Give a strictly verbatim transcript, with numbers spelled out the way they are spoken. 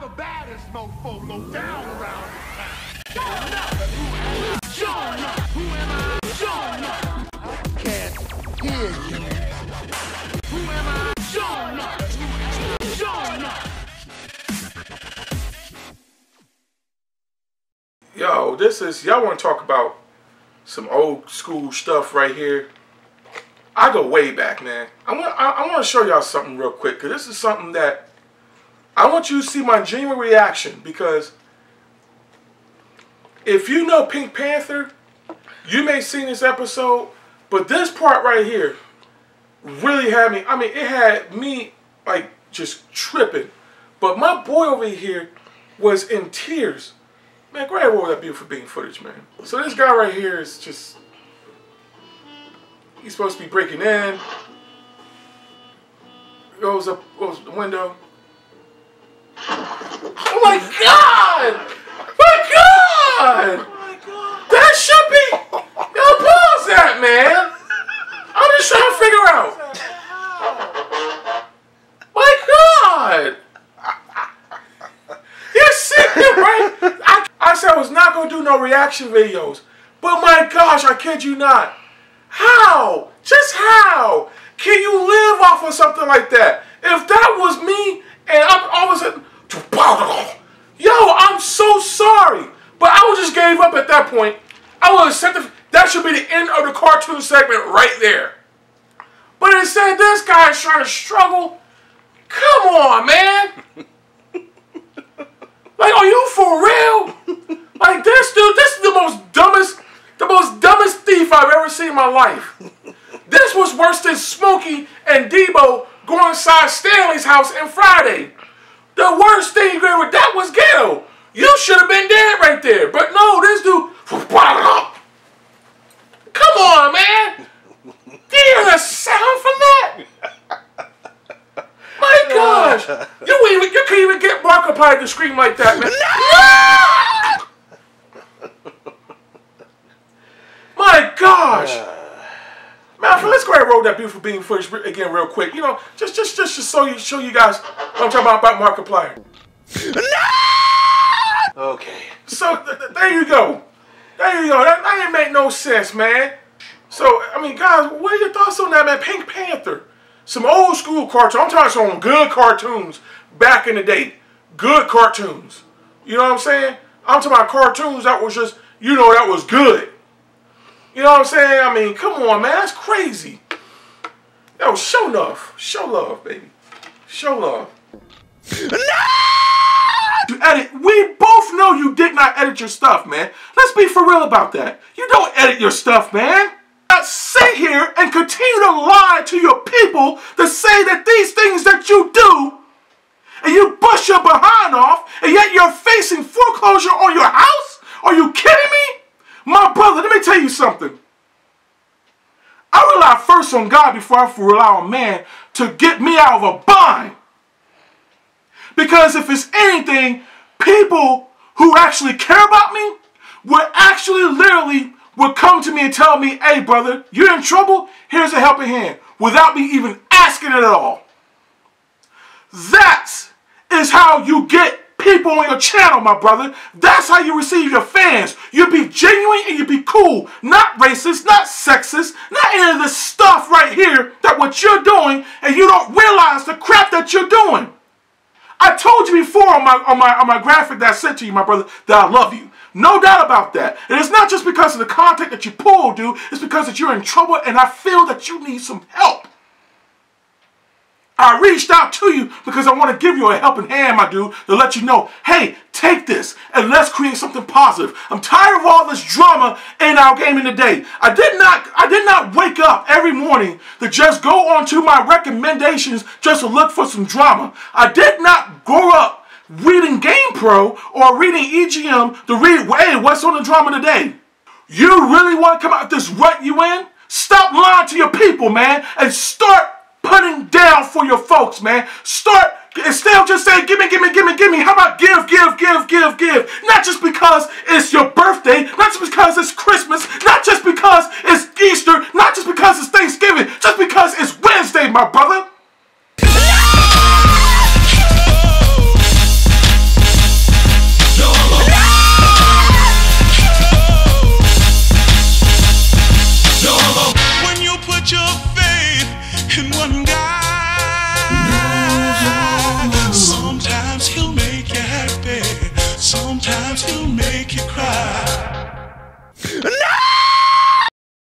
the baddest mofo go down around this town. Sho'Nuff! Who am I? Sho'Nuff! I can't hear you. Who am I? Sho'Nuff! Sho'Nuff! Yo, this is, y'all want to talk about some old school stuff right here. I go way back, man. I want I, I want to show y'all something real quick, because this is something that I want you to see my genuine reaction, because if you know Pink Panther, you may have seen this episode, but this part right here really had me, I mean, it had me, like, just tripping. But my boy over here was in tears. Man, go ahead and roll that beautiful bean footage, man. So this guy right here is just, he's supposed to be breaking in. Goes up, goes the window. Oh my God! My God! Oh my God! That should be. Yo, pause that, man. I'm just trying to figure out. My God! You see it, right? I, I said I was not gonna do no reaction videos, but my gosh, I kid you not. How? Just how can you live off of something like that? If that was me, and I'm all of a sudden, yo, I'm so sorry, but I would just gave up at that point. I would have said the, that should be the end of the cartoon segment right there. But instead, this guy's trying to struggle. Come on, man. Like, are you for real? Like, this dude, this is the most dumbest, the most dumbest thief I've ever seen in my life. This was worse than Smokey and Debo going inside Stanley's house on Friday. The worst thing ever, that was ghetto. You should have been dead right there. But no, this dude, come on, man. Do you hear the sound from that? My gosh. You, even, you can't even get Markiplier to scream like that, man. No! My gosh. Man, let's go ahead and roll that beautiful bean footage again real quick. You know, just just just to show you show you guys what I'm talking about about Markiplier. No! Okay. So th th there you go. There you go. That, that didn't make no sense, man. So I mean, guys, what are your thoughts on that, man? Pink Panther, some old school cartoons. I'm talking some good cartoons back in the day. Good cartoons. You know what I'm saying? I'm talking about cartoons that was just, you know, that was good. You know what I'm saying? I mean, come on, man. That's crazy. Yo, Sho'Nuff. Show love, baby. Show love. No! You edit. We both know you did not edit your stuff, man. Let's be for real about that. You don't edit your stuff, man. Not sit here and continue to lie to your people to say that these things that you do, and you bust your behind off, and yet you're facing foreclosure on your house? Are you kidding me? My brother, let me tell you something. I rely first on God before I rely on man to get me out of a bind. Because if it's anything, people who actually care about me would actually literally would come to me and tell me, hey brother, you're in trouble, here's a helping hand, without me even asking it at all. That is how you get people on your channel, my brother. That's how you receive your fans. You be genuine and you be cool. Not racist, not sexist, not any of this stuff right here that what you're doing and you don't realize the crap that you're doing. I told you before on my on my on my graphic that I sent to you, my brother, that I love you. No doubt about that. And it's not just because of the content that you pull, dude. It's because that you're in trouble and I feel that you need some help. I reached out to you because I want to give you a helping hand, my dude, to let you know, hey, take this and let's create something positive. I'm tired of all this drama in our game in the day. I did not, I did not wake up every morning to just go on to my recommendations just to look for some drama. I did not grow up reading GamePro or reading E G M to read, hey, what's on the drama today? You really want to come out this rut you in? Stop lying to your people, man, and start putting down for your folks, man. Start, instead of just saying, give me, give me, give me, give me, how about give, give, give, give, give? Not just because it's your birthday, not just because it's Christmas, not just because it's Easter, not just because it's Thanksgiving, just because it's Wednesday, my brother. And one guy, sometimes he'll make you happy, sometimes he'll make you cry.